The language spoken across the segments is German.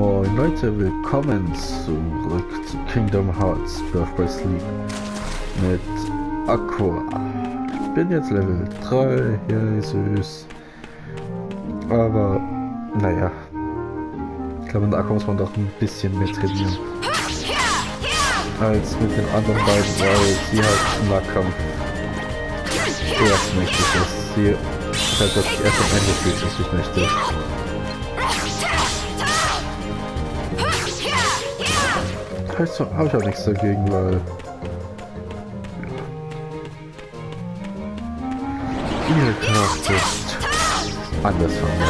Moin Leute, willkommen zurück zu Kingdom Hearts Birth by Sleep mit Aqua. Ich bin jetzt Level 3, ja süß. Aber, naja. Ich glaube, mit Aqua muss man doch ein bisschen mehr trainieren. Als mit den anderen beiden, weil sie halt im Nahkampf erst mächtig ist. Sie ist halt das erst am Ende fühlt sich mächtig. Habe ich auch nichts dagegen, weil ihre Kraft ist anders von mir.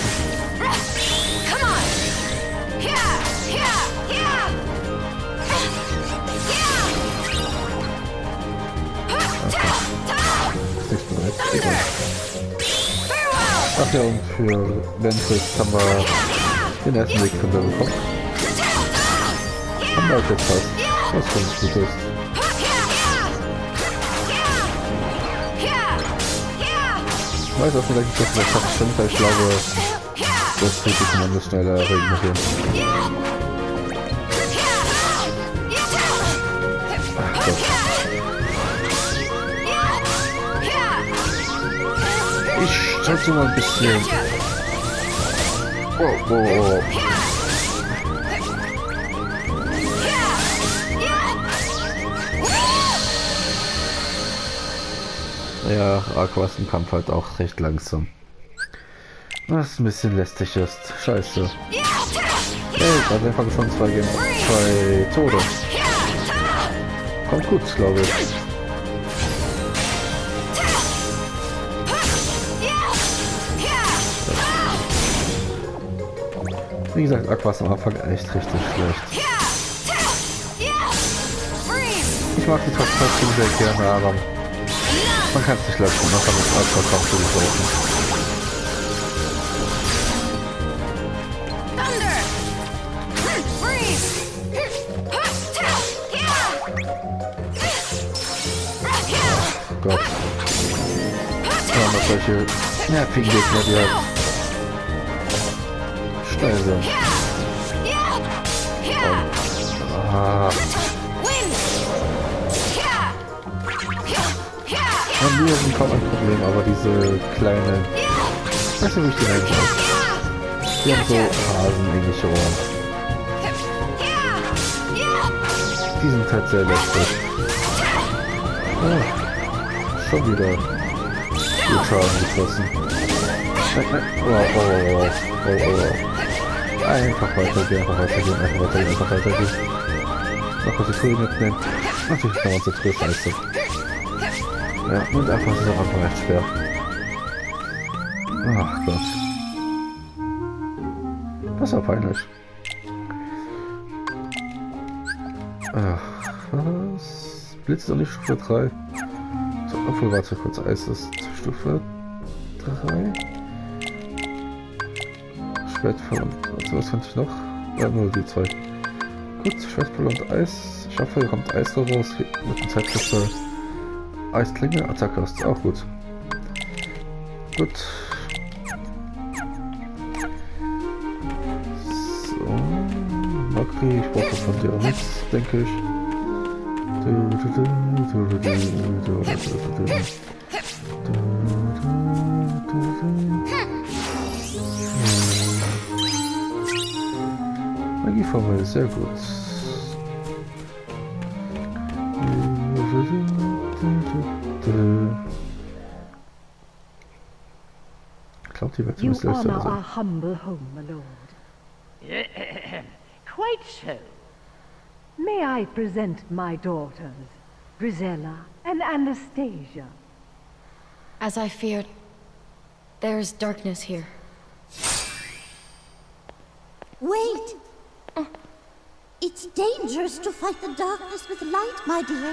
Ach ja, und für Ventress haben wir den ersten Weg von der bekommen. Haben wir halt jetzt fast, was ganz gut ist. Ich weiß auch vielleicht nicht, dass wir das stimmt, weil ich glaube, das tut sich zumindest schneller regenerieren. Ach Gott. Ich sollte mal ein bisschen... Oh. Ja, Aqua ist im Kampf halt auch recht langsam. Was ein bisschen lästig ist. Scheiße. Hey, da sind einfach schon 2 Tode. Kommt gut, glaube ich. Wie gesagt, Aqua ist am Anfang echt richtig schlecht. Ich mag die trotzdem sehr gerne, aber man kann es nicht lassen, man kann mit Aqua kaum zu besorgen. Oh Gott. Ja, noch solche nervigen Gegner, die halt schnell sind. Wir sind kaum ein Problem, aber diese kleine... Ich weiß nicht, wie ich die nennen soll. Die haben so hasenähnliche Ohren. Die sind halt sehr lästig. Oh, schon wieder viel Schaden geschossen. Nein. Oh. Einfach weitergehen. Noch was ich cool mitnehmen. Natürlich kann man so früh scheiße. Ja, und einfach ist es auch einfach recht schwer. Ach Gott. Das war peinlich. Ach, was? Blitz ist doch nicht Stufe 3. So, obwohl, warte kurz, Eis ist Stufe 3. Schwertfall und was könnte ich noch? Ja, nur die 2. Gut, Schwertfall und Eis. Ich hoffe, hier kommt Eis raus mit dem Zeitkristall. Eisklinge, Attacke ist auch gut. Gut. So. Makri, ich brauche von dir auch nichts, denke ich. Magieformel, sehr gut. Ich glaube, die wird zumindest You honor our humble home, my lord. Quite so. May I present my daughters, Grisella and Anastasia? As I feared, there's darkness here. Wait! It's dangerous to fight the darkness with light, my dear.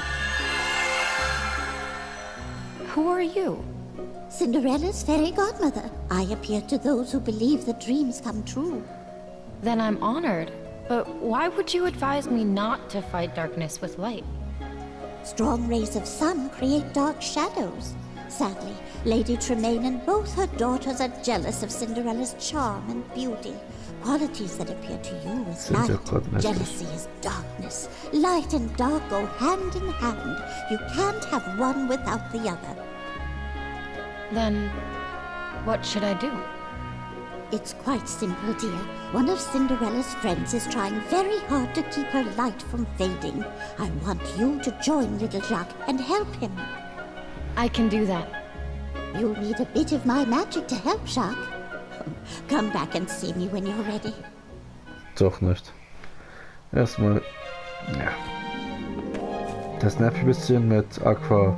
Who are you? Cinderella's fairy godmother. I appear to those who believe that dreams come true. Then I'm honored. But why would you advise me not to fight darkness with light? Strong rays of sun create dark shadows. Sadly, Lady Tremaine and both her daughters are jealous of Cinderella's charm and beauty. Qualities that appear to you as light. Jealousy is darkness. Light and dark go hand in hand. You can't have one without the other. Then, what should I do? It's quite simple, dear. One of Cinderella's friends is trying very hard to keep her light from fading. I want you to join little Jacques and help him. I can do that. You'll need a bit of my magic to help, Jacques. Come back and see me when you're ready. Doch nicht. Erstmal, ja. Das nervt ein bisschen mit Aqua.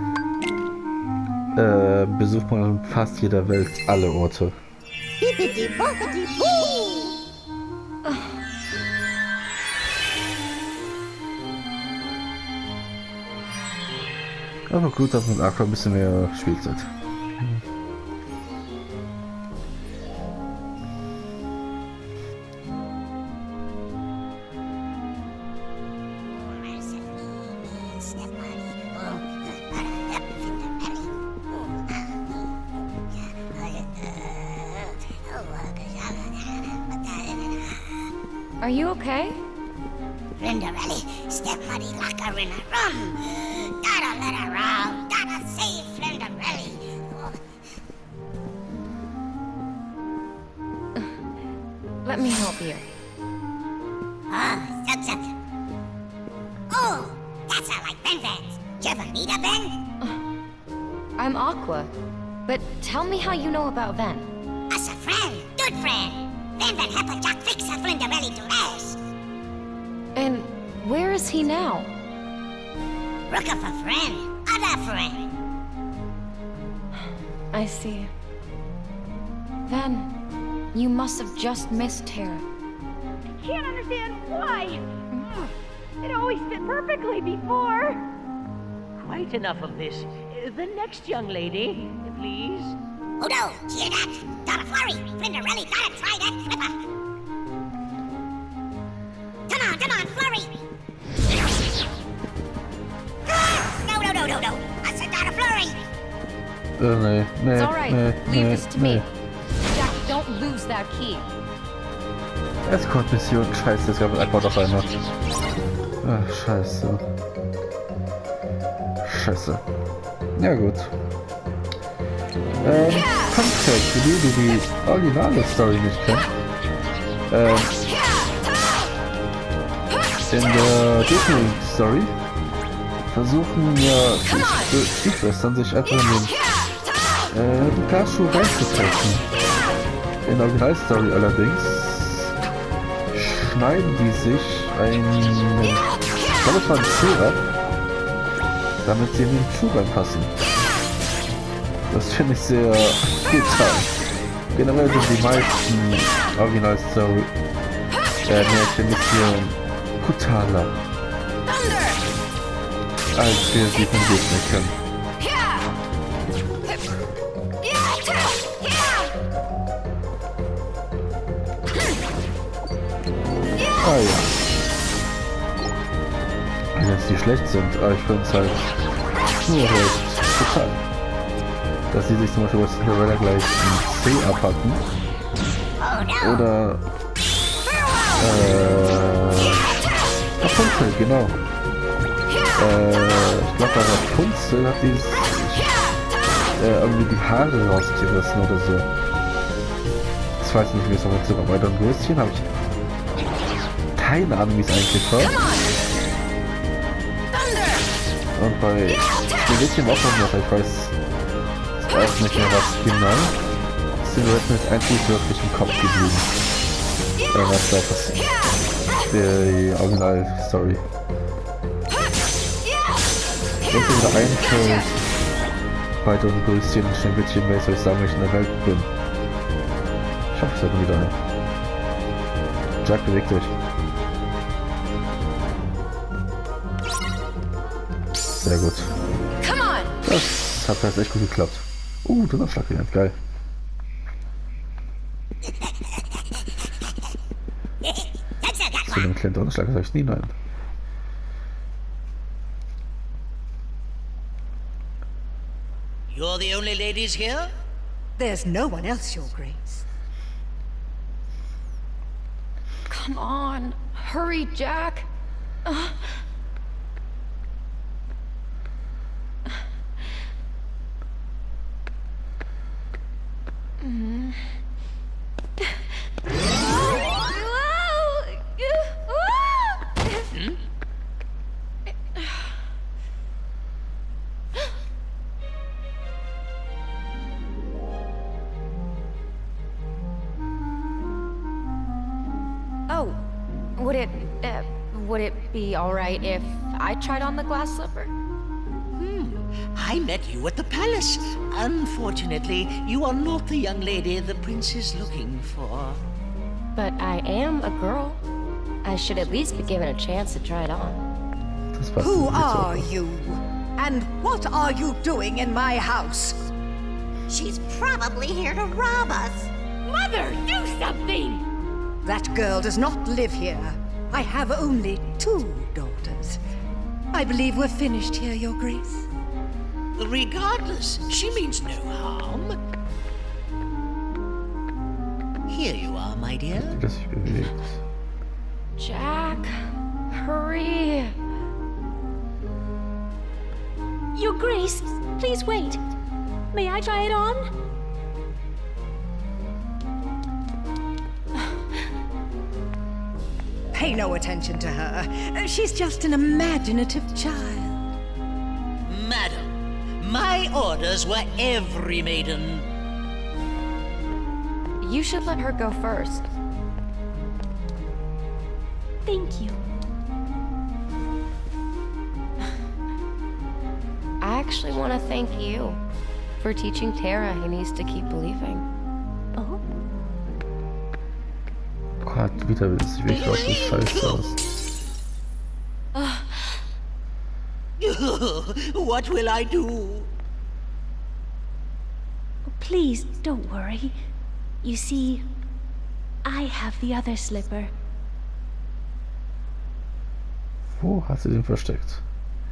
Besucht man in fast jeder Welt alle Orte. Aber gut, dass mit Aqua ein bisschen mehr Spielzeit. Are you okay? Flinderelli, stepmuddy like her in a rum. Gotta let her out. Gotta save Flinderelli. Let me help you. Zug. Oh, that's how like Ben Vans. You ever meet a Ben? I'm Aqua. But tell me how you know about Ven. Us a friend, good friend. Ben Van help a Jack fix a Flinderelli to rest. And where is he now? Look up a friend, other friend. I see. Ven, you must have just missed Tara. I can't understand why. It always fit perfectly before. Quite enough of this. The next young lady, please. Oh no, hear that? Donna Flurry, Flinderelli gotta try that flipper. Come on, Flurry. No. I said Donna Flurry. Nee. It's alright, leave this to me. Jack, don't lose that key. Escort-Mission. Scheiße, jetzt gab es einfach noch eine. Ach, scheiße. Ja gut. Fun Fact, für die originale Story nicht kennen. In der Disney-Story versuchen ja die Stiefschwestern sich einfach in den Glasschuh reinzupressen. In der Original-Story allerdings schneiden die sich ich glaube es war ein Zeh ab, damit sie in den Schuh reinpassen. Das finde ich sehr brutal. Generell sind die meisten Original-Story Märchen ein bisschen brutaler, als wir sie von Disney kennen. Ah ja. Wenn jetzt die schlecht sind, aber ich finde es halt nur recht brutal. Dass sie sich zum Beispiel bei Cinderella gleich ein C abhacken. Oder Rapunzel, genau. Ich glaube bei Rapunzel hat die irgendwie die Haare rausgerissen oder so. Ich weiß nicht, wie es noch jetzt sogar bei den Würstchen habe ich keine Ahnung, wie es eigentlich war. Und bei den Würstchen auch noch, ich weiß auch nicht mehr was genau. Silhouetten ist eigentlich wirklich im Kopf geblieben. Was da passiert. Die Original-Story. Wenn es wieder einfällt, bei den Größchen und Schneewittchen, wer soll ich sagen, wenn ich in der Welt bin. Ich hoffe, es wird wieder ein. Jack, bewegt euch. Sehr gut. Das hat jetzt echt gut geklappt. Donnerschlag gelernt, geil. Zu einem kleinen Donnerschlag sag ich nie nein. You're the only ladies here? There's no one else, Your Grace. Come on. Hurry, Jack. Oh, would it be all right if I tried on the glass slipper? I met you at the palace. Unfortunately, you are not the young lady the prince is looking for. But I am a girl. I should at least be given a chance to try it on. Who are you? And what are you doing in my house? She's probably here to rob us. Mother, do something! That girl does not live here. I have only 2 daughters. I believe we're finished here, Your Grace. Regardless, she means no harm. Here you are, my dear. Jack, hurry. Your Grace, please wait. May I try it on? Pay no attention to her. She's just an imaginative child. Madam, my orders were every maiden. You should let her go first. Thank you. I actually want to thank you for teaching Tara he needs to keep believing. Oh? Gott, wieder will sich wirklich aus dem Scheiß aus. What will I do? Please, don't worry. You see, I have the other slipper. Wo hat sie den versteckt?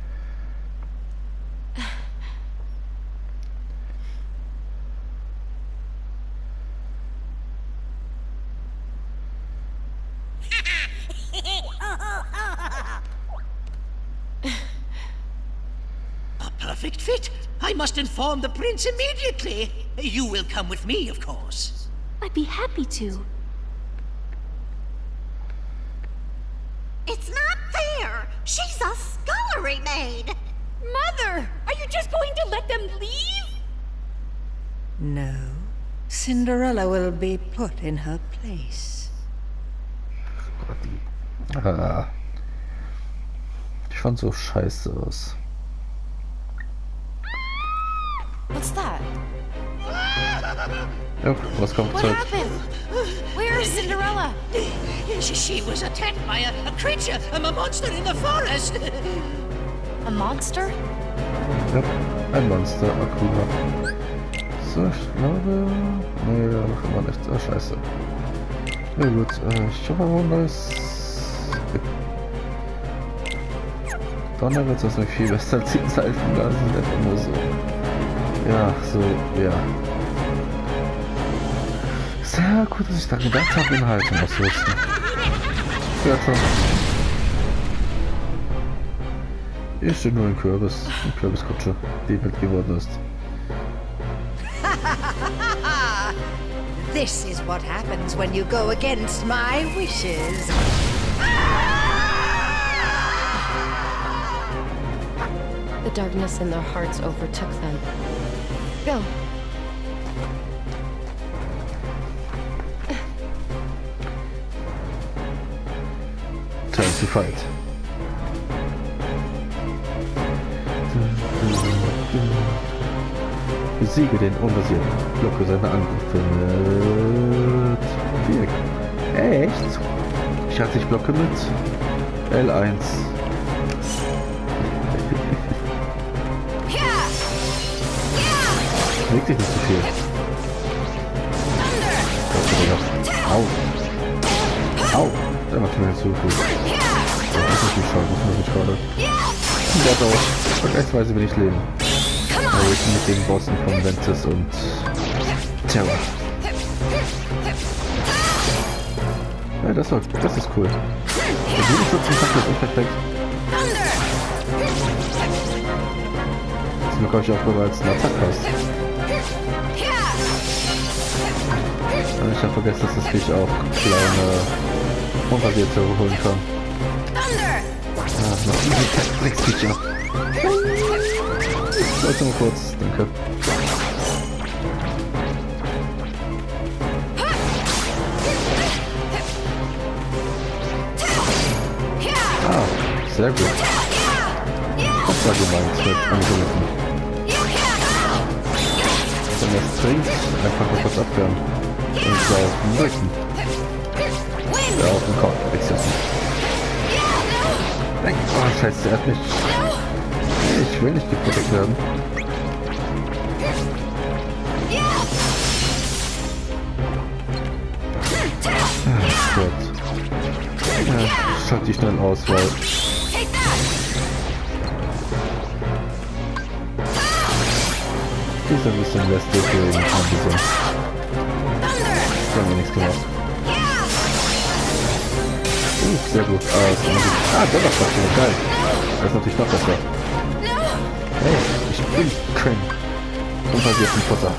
Perfect fit. I must inform the prince immediately. You will come with me, of course. I'd be happy to. It's not fair. She's a scullery maid. Mother, are you just going to let them leave? No. Cinderella will be put in her place. Ah. Ich fand so scheiße aus. What's that? Ja, was kommt What Zeit? happened? Where is Cinderella? She was attacked by a creature, a monster in the forest. A monster? Ja, ein Monster, Akuma. So, ich glaube... Nee, da machen wir nichts. Ah, scheiße. Na gut, ich habe aber ein neues... Donner wird das nicht viel besser als die Seifenblasen, einfach nur so. Ja, so, ja. Sehr gut, dass ich da gedacht habe, Inhalte auszurüsten. Ja, schon. Hier steht nur ein Kürbis, eine Kürbiskutsche, die wild geworden ist. This is what happens when you go against my wishes. The darkness in their hearts overtook them. Go. Time to fight. Besiege den Unbasierten. Blocke seine Angriffe mit Viereck. Echt? Ich hatte Blocke mit L1. Leg dich nicht zu viel. Au. Au. Der macht mir nicht so viel. Das ist nicht schade, das ist nicht schade. Der hat auch vergleichsweise wenig Leben. mit den Bossen von Ventus und Terra. Ja, das ist cool. Der Gegenschutz ist perfekt. Das bekomme ich auch bereits einen Attack hast. Und ich habe vergessen, dass das Viech auch kleine Unrasierte holen kann. Ah, noch diese Drecksviecher. Warte mal kurz, danke. Ah, sehr gut. Das war gemeint mit Angriffen. Wenn das trinkt, einfach nur kurz abwehren. Und zwar auf den Rücken. Ja, auf den Kopf, exzessiv. Oh, scheiße, der hat mich. Ich will nicht geprotect werden. Ach Gott. Ja, schalt die schnell aus, weil... Die ist ein bisschen lästig gegen Ambition. Die haben wir nichts gemacht. Sehr gut. Donnerstag, geil. Das ist natürlich noch besser. Hey, ich bin Kring. Unversierten Futter.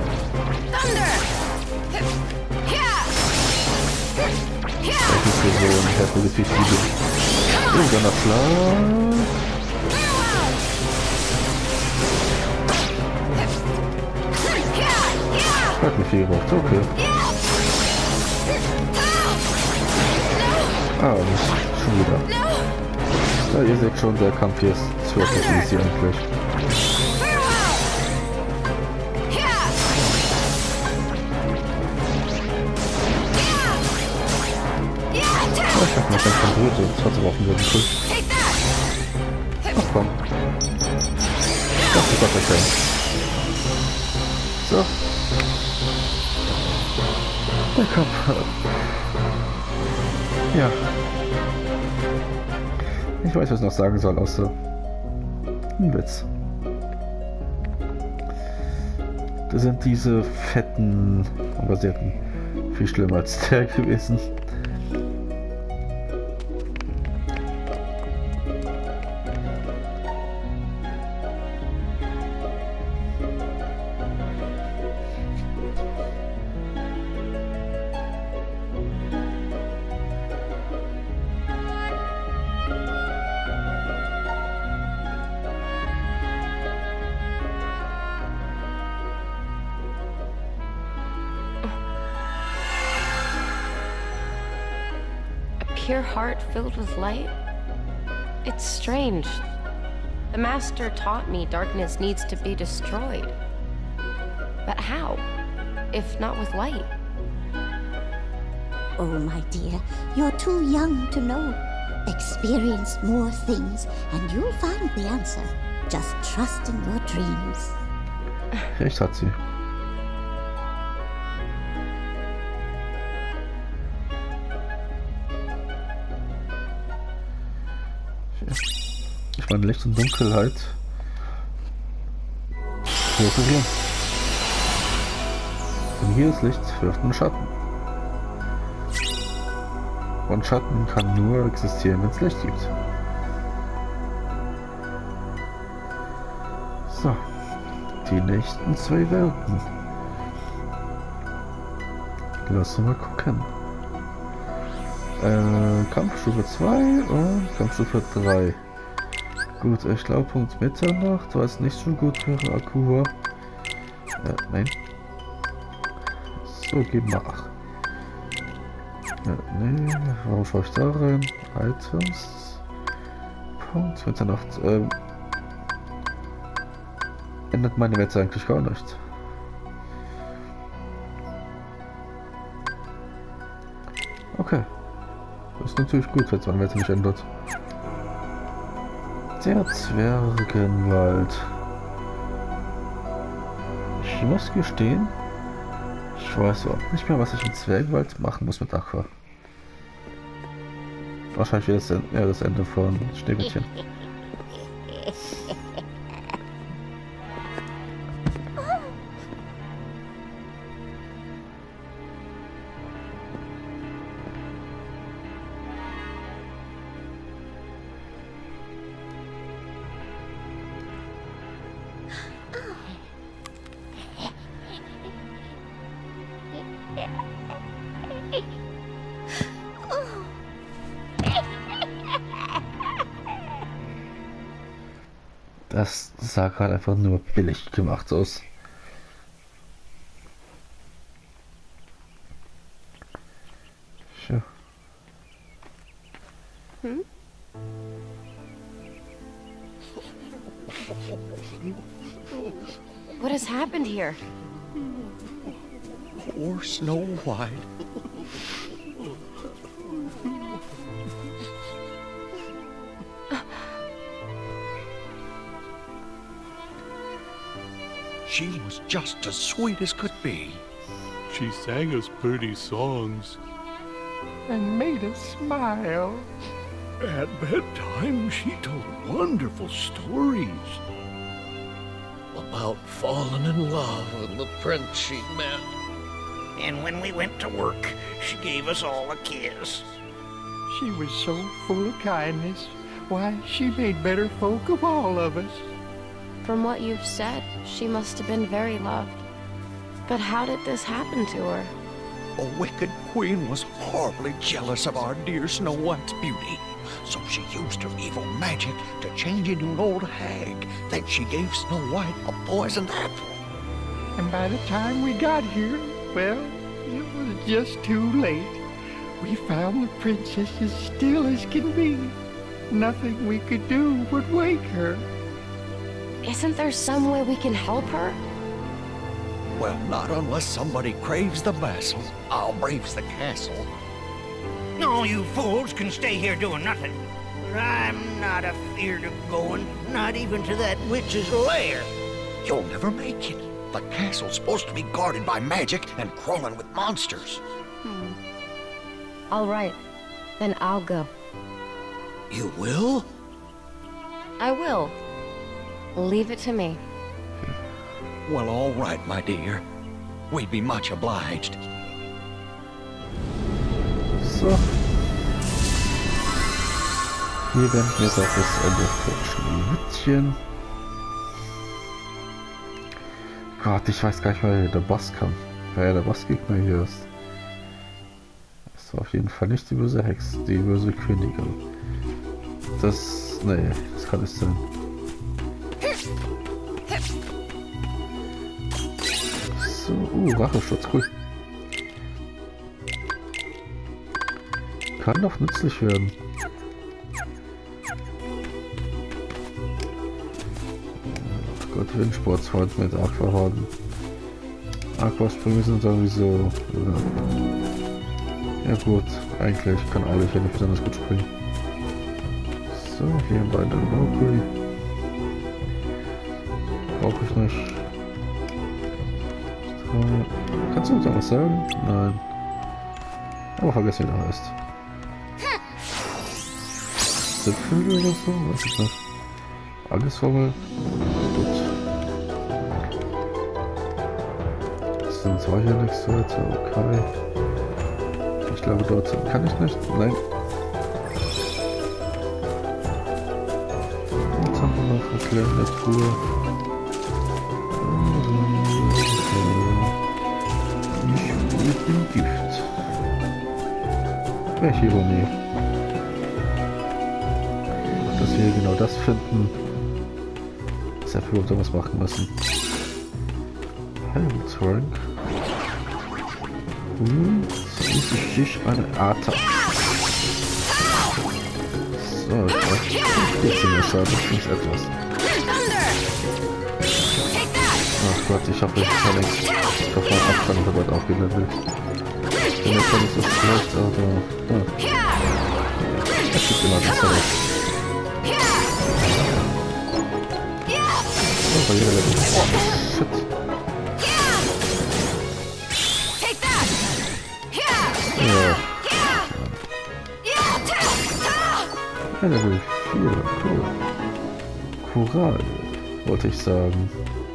Das ist hier so ein heftiges Viech wie du. Donnerschlag. Hat mich viel gemacht, okay. Ah, nicht schon wieder. Ja, ihr seht schon, der Kampf hier ist wirklich easy eigentlich. Oh, ich hab mich ganz berührt, das hat aber auch wieder cool. Ach komm. Das ist doch okay. So. Der Kampf. Ja. Ich weiß, was ich noch sagen soll, außer ein Witz. Das sind diese fetten Unbasierten viel schlimmer als der gewesen. Pure heart filled with light? It's strange. The Master taught me darkness needs to be destroyed. But how, if not with light? Oh, my dear, you're too young to know. Experience more things, and you'll find the answer. Just trust in your dreams. Recht hat sie. Ich meine, Licht und Dunkelheit kooperieren. Denn hier ist Licht, wirft einen Schatten. Und Schatten kann nur existieren, wenn es Licht gibt. So, die nächsten 2 Welten. Lass uns mal gucken. Kampfstufe 2 und Kampfstufe 3. Gut, ich glaube Punkt Mitternacht, was nicht so gut für Akua. Nein. So, gib nach. Nee, warum schaue ich da rein? Items. Punkt Mitternacht. Ändert meine Wette eigentlich gar nicht. Okay. Das ist natürlich gut, wenn es meine Wette nicht ändert. Der Zwergenwald. Ich muss gestehen, ich weiß überhaupt nicht mehr, was ich im Zwergenwald machen muss mit Aqua. Wahrscheinlich wäre das Ende von Schneewittchen. Das sah gerade einfach nur billig gemacht aus. Tja. What has happened here? Poor Snow White. She was just as sweet as could be. She sang us pretty songs. And made us smile. At bedtime, she told wonderful stories. About falling in love with the prince she met. And when we went to work, she gave us all a kiss. She was so full of kindness. Why, she made better folk of all of us. From what you've said, she must have been very loved. But how did this happen to her? A wicked queen was horribly jealous of our dear Snow White's beauty. So she used her evil magic to change into an old hag. Then she gave Snow White a poisoned apple. And by the time we got here, well, it was just too late. We found the princess as still as can be. Nothing we could do would wake her. Isn't there some way we can help her? Well, not unless somebody craves the vassal, I'll braves the castle. No, you fools can stay here doing nothing. But I'm not afeard of going, not even to that witch's lair. You'll never make it. The castle's supposed to be guarded by magic and crawling with monsters. All right, then I'll go. You will? I will. Leave it to me. Well, all right, my dear. We'd be much obliged. So. Hier werden wir jetzt auf das Ende von Schneewittchen. Gott, ich weiß gar nicht mehr, wie der Boss kam. Wer der Bossgegner hier ist. Das war auf jeden Fall nicht die böse Hexe, die böse Königin. Das... nee, das kann nicht sein. So, Racheschutz, cool. Kann doch nützlich werden. Ach Gott, Windsportsfreund mit Aquahorden. Aquasprünge sind sowieso... ja gut, eigentlich kann alle hier nicht besonders gut springen. So, hier bei der Valkyrie. Brauche ich nicht. Kannst du uns auch was sagen? Nein. Aber vergessen, wie der heißt. Zipfel oder so? Weiß ich nicht. Agisformel. Gut. Das sind zwei hier nichts weiter. Okay. Ich glaube, dort kann ich nicht. Nein. Jetzt haben wir noch eine kleine Truhe. Im Gift. Welche Ironie. Dass wir genau das finden, dass wir überhaupt sowas machen müssen. Heilungsrank. Und schließlich eine Atem. So, ich brauche 14 Schaden, das ist nicht etwas. Ach Gott, ich hoffe, ich kann nichts. Ich hoffe, mein Abstand wird bald aufgelevelt. Denn der Fall ist so schlecht, aber... ja. Es gibt immer das Fall. Oh, bei jeder Level. Oh, shit. Ja. Ja, Level 4, cool. Choral, wollte ich sagen.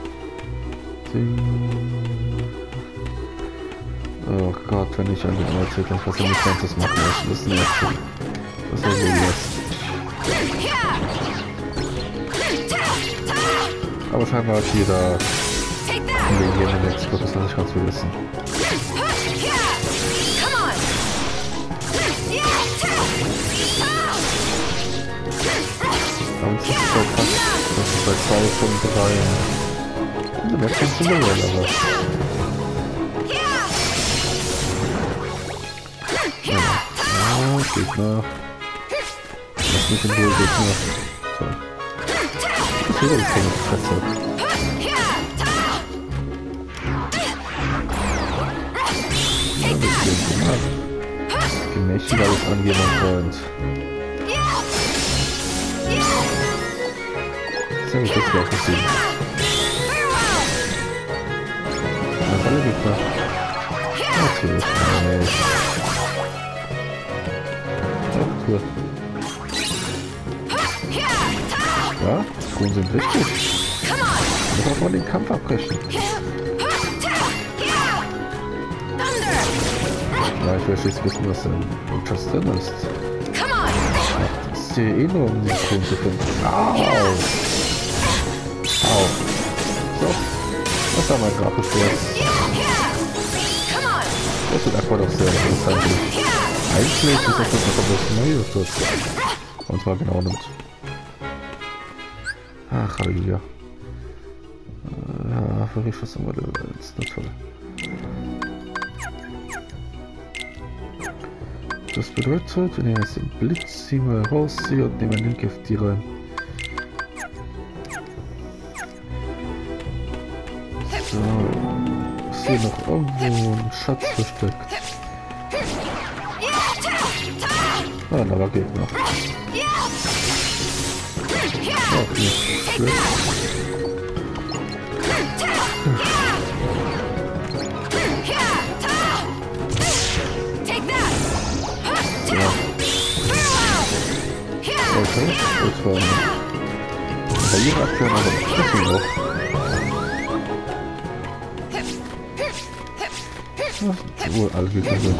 Oh Gott, wenn ich an den Ort sehe, dann was er nicht ganzes machen muss, das nervt schon. Was er so lässt. Aber scheinbar hat jeder Legionen jetzt, ich glaube, das kann ich ganz vergessen. Das ist bei 2 von 3. Also, das kannst du aber. Gegner. Lass mich in Ruhe, Gegner. So. Ich will die Fresse. Gemächtig alles angehen, mein Freund. Sehr gut, das ist auch gesehen. Was alle Gegner? Natürlich nicht. Cool. Ja, Truhen sind wichtig. Muss auch mal den Kampf abbrechen. Ja, ich will schließlich wissen, was in Ultras drin ist. Das ist die Erinnerung, um die Truhen zu finden. Au! Au! So, das war mein Grafisches. Das wird Aqua doch sehr interessant. Eigentlich ist das noch ein bisschen Mario-Sturz. Und zwar genau nimmt. Ach, Halleluja. Ja, wirklich was haben wir da jetzt? Na toll. Das bedeutet, wenn ich jetzt den Blitz ziehen wir rausziehe und nehmen den Gift die rein. So. Ist hier noch irgendwo ein Schatz versteckt? Ah, da war Gegner. Auch nicht schlecht. Ja. Okay, das war bei ihrer Aktion aber trotzdem noch. Wohl alle gekommen sind.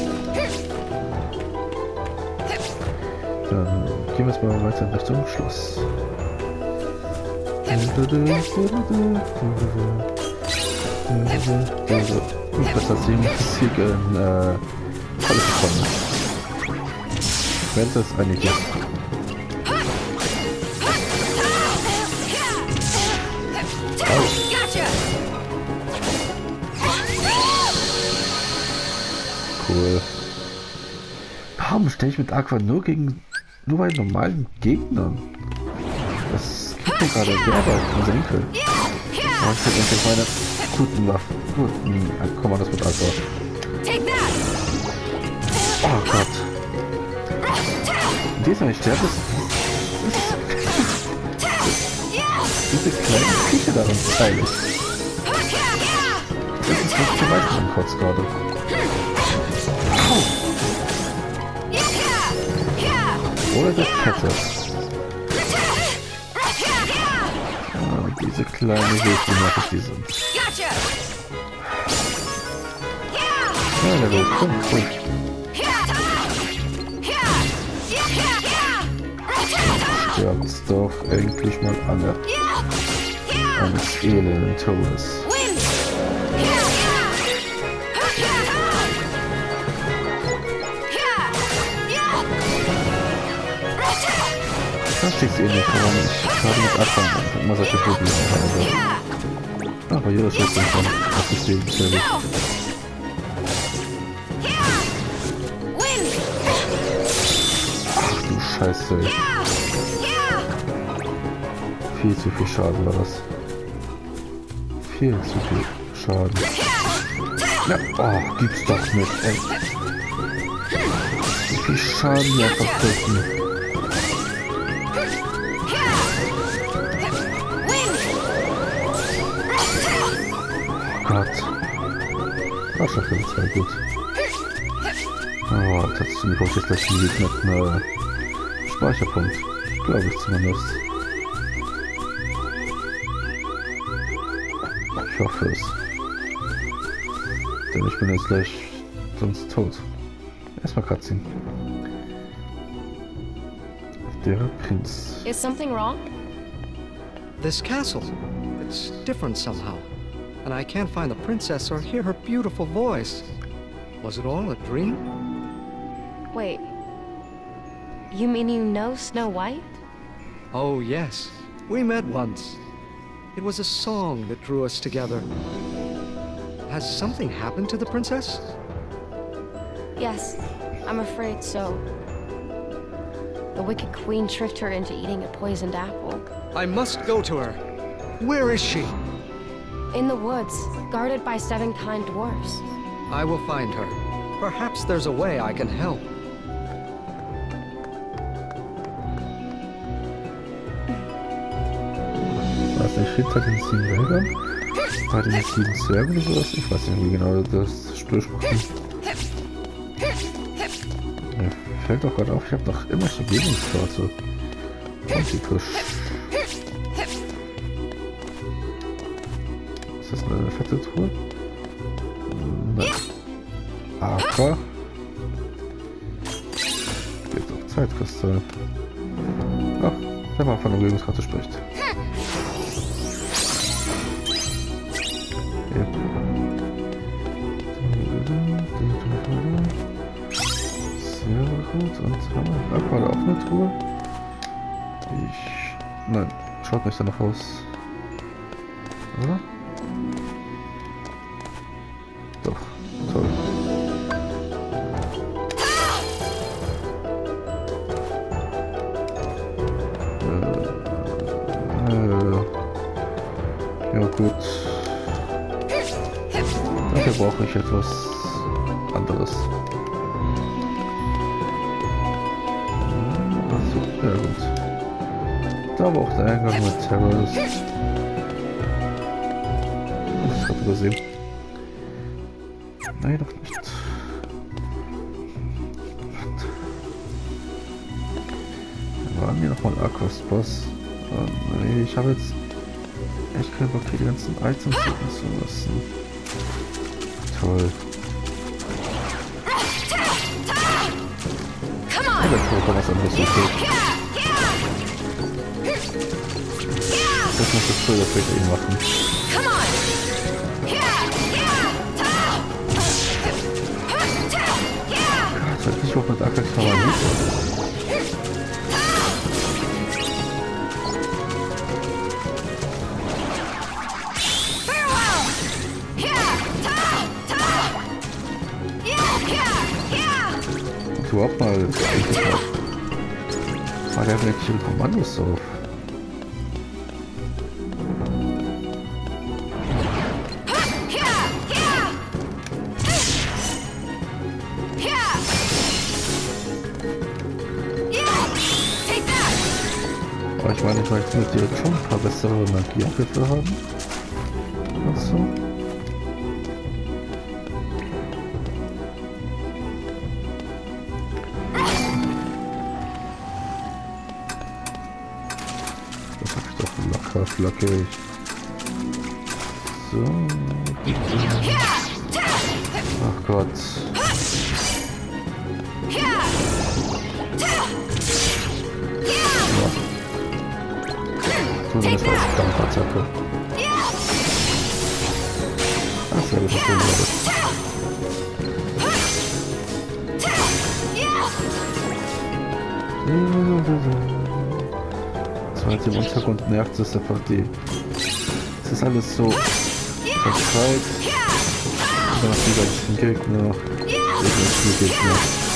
Dann gehen wir jetzt mal weiter in Richtung Schloss. Das hat sie Musik in alles gefunden. Wenn es eigentlich ist. Cool. Warum stelle ich mit Aqua nur bei normalen Gegnern? Das gibt mir gerade Gerber auf den Senkel. Oh, ich hätte endlich meine guten Waffen. Guten Kommandos mit Aqua. Oh Gott. Diesmal nicht sterbe diese kleinen Viecher darin teilig. Das ist nicht zu weit von Kotz gerade. Oder das Kette. Ah, diese kleine Wege, wie nervig die sind. Ja, Level 5, gut. Sterbt's doch endlich mal alle. Eines elenden Todes. Das steht eh nicht, warum ich gerade mit Anfang immer solche Probleme habe. Aber hier ist jetzt schon das System fertig. Ach du Scheiße. Viel zu viel Schaden war das. Viel zu viel Schaden. Ja, oh, gibt's doch nicht, ey. Wie viel Schaden hier einfach kriegen. Gott. Das ist schon sehr gut. Oh, tatsächlich brauche ich jetzt gleich einen Weg mit einem Speicherpunkt. Glaube ich zumindest. Ich hoffe es. Denn ich bin jetzt gleich sonst tot. Erstmal Cutscene. Der Prinz. Is something wrong? This castle. It's different somehow. And I can't find the princess or hear her beautiful voice. Was it all a dream? Wait. You mean you know Snow White? Oh, yes. We met once. It was a song that drew us together. Has something happened to the princess? Yes, I'm afraid so. The Wicked Queen tricked her into eating a poisoned apple. I must go to her. Where is she? In the woods, guarded by 7 kind dwarfs. I will find her. Perhaps there's a way I can help. Was nicht, Hit hat den 7 Wäldern, hat den 7 Zwergen oder sowas, ich weiß nicht, wie genau das Spielspruch ist. Mir fällt doch gerade auf, ich habe doch immer schon Gegenskarte. Und die Push. Ist das eine fette Truhe? Nein. Aqua. Geht doch Zeitkristall. Ach, der mal von der Umgebungskarte spricht. Sehr gut, und haben wir Aqua auch eine Truhe? Nein, schaut nicht danach aus. Oder? Doch, toll. Ja gut. Dafür brauche ich etwas anderes. Also, ja gut. Da braucht der Eingang mit Terrorist. Ich habe übersehen. Nein, doch nicht. Wir waren hier nochmal Aquas Boss. Nee, ich habe jetzt echt keinen Bock, hier die ganzen Items suchen zu lassen. Toll. Ja, der Tor kann was anderes so. Das muss das Feuerfeld eben machen. Ich weiß nicht, ob mit Aquas kann man nicht. Überhaupt mal war der wirklich im Kommandos auf. Aber ich meine, ich möchte mit dir schon ein paar bessere Magieangriffe haben. Also. Flockig. So. Ach Gott. Ja. Tu das als Dampfattacke. Ach, sehr gut, was im Untergrund nervt, ist einfach die. Es ist alles so verstreut. Dann noch die ganzen Gegner. Gegner.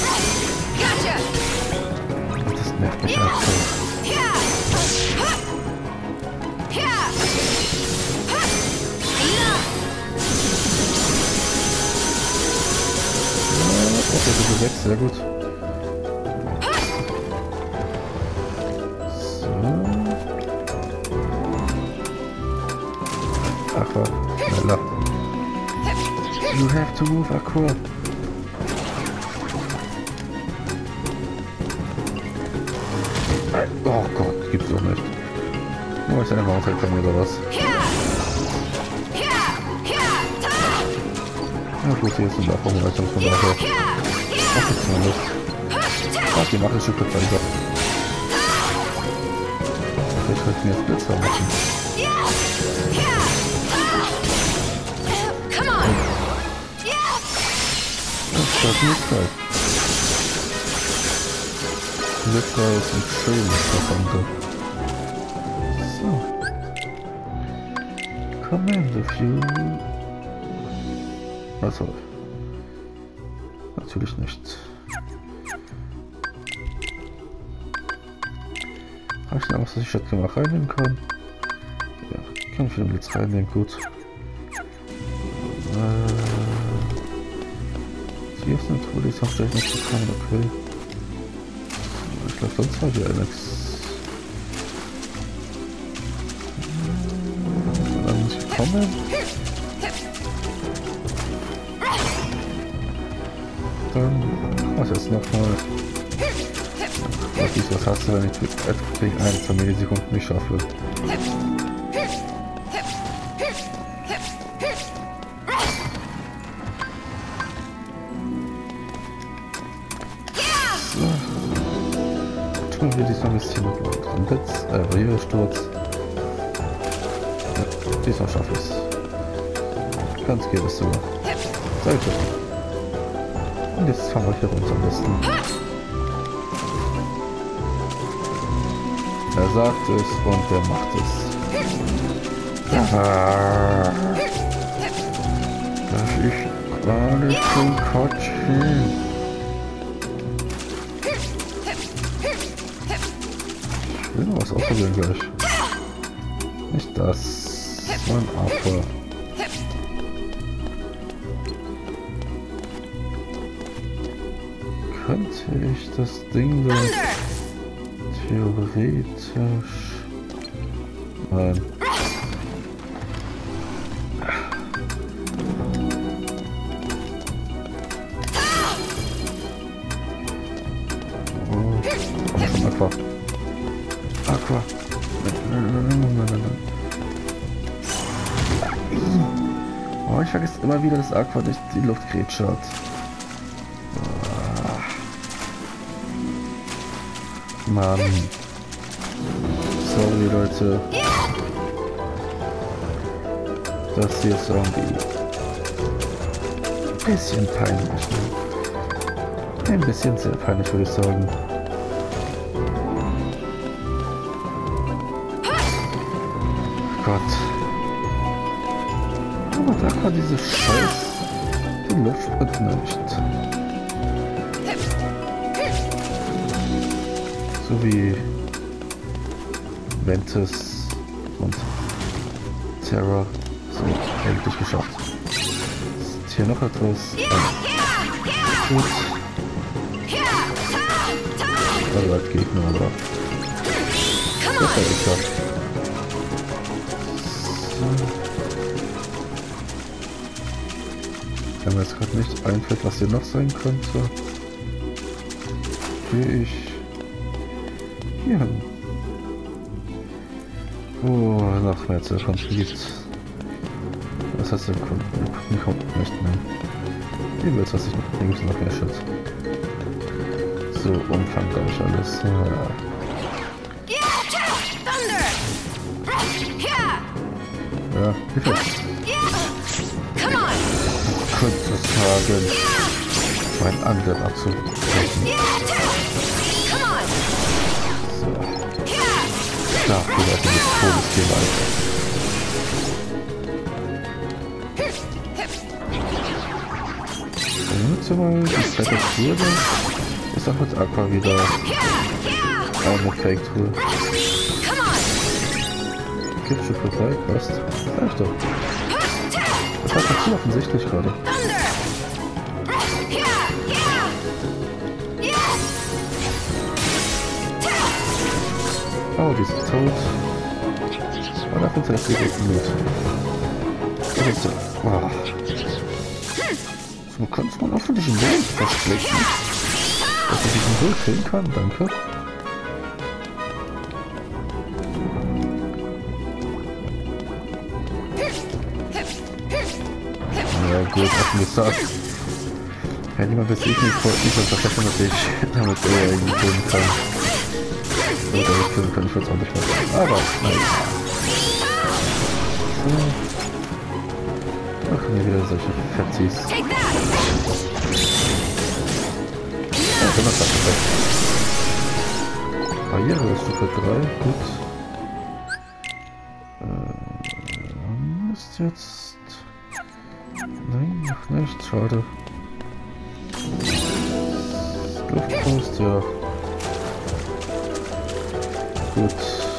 Und das nervt mich einfach. Okay, Level 6, sehr gut. Aqua, schneller. You have to move, Aqua. Oh Gott, gibt's doch nicht. Nur ist eine Mountain von mir oder was? Ja gut, hier ist eine Nachformulation von daher. Ach, jetzt mal nicht. Ach, die machen Stücke weiter. Ich könnte mir jetzt Blitzer machen. das nicht gleich. Lecker ist ein schönes Verwandte. So. Command of you. Also. Natürlich nicht. Habe ich noch was, dass ich statt gemacht reinnehmen kann? Ja, kann ich wieder jetzt reinnehmen, gut. Hier ist eine Truhe, die ist auch gleich nicht bekommen, okay. Ich glaube, sonst war hier nichts. Dann muss ich kommen. Dann was jetzt nochmal. Was hast du, wenn ich gegen 1 Millisekunden nicht schaffe? So. Tun wir diesmal ein bisschen mit Blitz, Barrieresturz. Ja, diesmal schaffe ich es. Ganz geht es sogar. Sehr gut. Und jetzt fahren wir hier runter am besten. Er sagt es und er macht es. Das ist gerade zum Kotzen. Ich will noch was ausprobieren gleich. Nicht das, sondern Aqua. Könnte ich das Ding da theoretisch... Nein. Oh, komm schon, Aqua. Aqua. Nein. Oh, ich vergesse immer wieder, dass Aqua nicht die Luftgrätsche hat. Mann. Sorry, Leute. Das hier ist irgendwie ein bisschen peinlich. Ne? Ein bisschen sehr peinlich, würde ich sagen. Gott. Aber da kann diese Scheiß die Luft nicht. So wie Ventus und Terra so endlich geschafft. Ist hier noch etwas? Gut. Also als Gegner, aber das hat geschafft. So. Wenn mir jetzt gerade nicht einfällt, was hier noch sein könnte, gehe ich hier hin. Wo nach Metzel schon liegt. Was heißt der Kunden? Kommt nicht mehr. Wie willst du, was ich noch? Hier gibt es noch mehr Shit. So, Umfang glaube ich alles. Ja, Hilfe! Ich könnte sagen, meinen Angriff abzubrechen. So. Klar, wir werden mit Todesthema Dann nutzen wir mal die zweite Tour. Ist auch mit Aqua wieder eine Fake-Tour. Gibt schon vorbei, passt. Sag ich doch. Das war zu offensichtlich gerade. Oh, die ist tot. Und dafür ist das direkt mit. So. Oh. So kannst man auch für diesen Boden festlegen. Dass ich diesen so killen kann, danke. Ja gut, offen gesagt. Ja, niemand besiegt mich, ich wollte vergessen, dass ich damit irgendwie killen kann. Oder killen kann ich jetzt auch nicht mehr. Aber, nein. So. Ach, mir wieder solche Fetzis. Barriere ist Stufe 3, gut. Ist jetzt... Nein, noch nicht, schade. Luftpost, ja. Gut.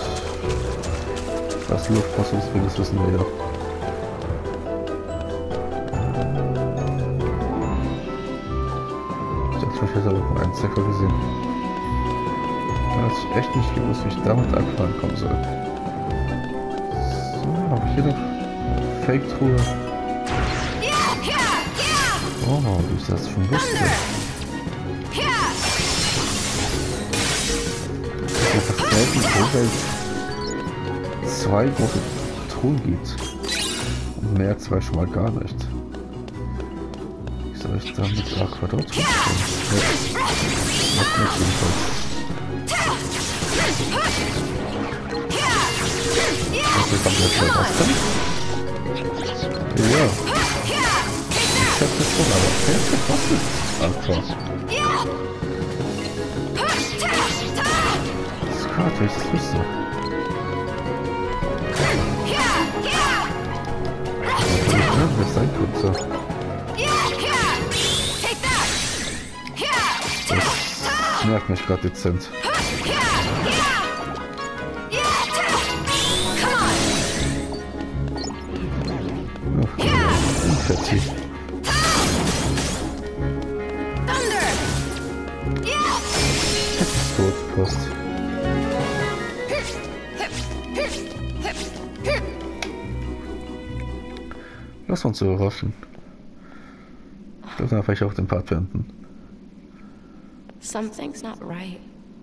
Was Luftpost ist, das wissen wir ja. Ich hätte aber nur einen Zecker gesehen. Da hat sich echt nicht gewusst, wie ich damit Aqua ankommen soll. So, habe ich hier noch Fake-Truhe. Oh, wie ich das schon wusste. Das ist einfach selten so, weil es 2 große Truhen gibt. Und mehr 2 schon mal gar nicht. Wie soll ich da mit Aqua dort rumstehen? Nicht jedenfalls. Und wir kommen jetzt was denn? Ja. Ich hab das schon, aber jetzt gekostet. Aqua. Skat, wenn ich das wüsste. Das sein könnte. Das nervt mich gerade dezent. Unfertig. Das ist tot, Post. Lass uns überraschen. Ich glaube, dann vielleicht auch den Part beenden. Something's not right.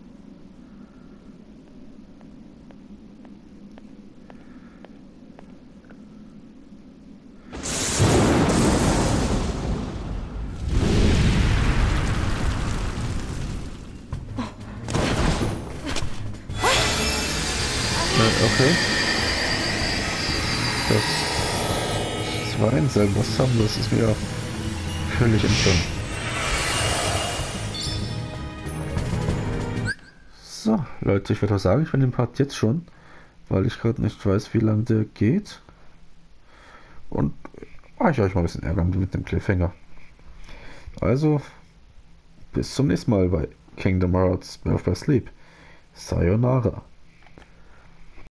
Okay. Das war ein selber haben, das ist mir völlig entgangen. So, Leute, ich würde auch sagen, ich bin den Part jetzt schon, weil ich gerade nicht weiß, wie lange der geht. Und ich euch mal ein bisschen ärgern mit dem Cliffhanger. Also, bis zum nächsten Mal bei Kingdom Hearts Birth by Sleep. Sayonara.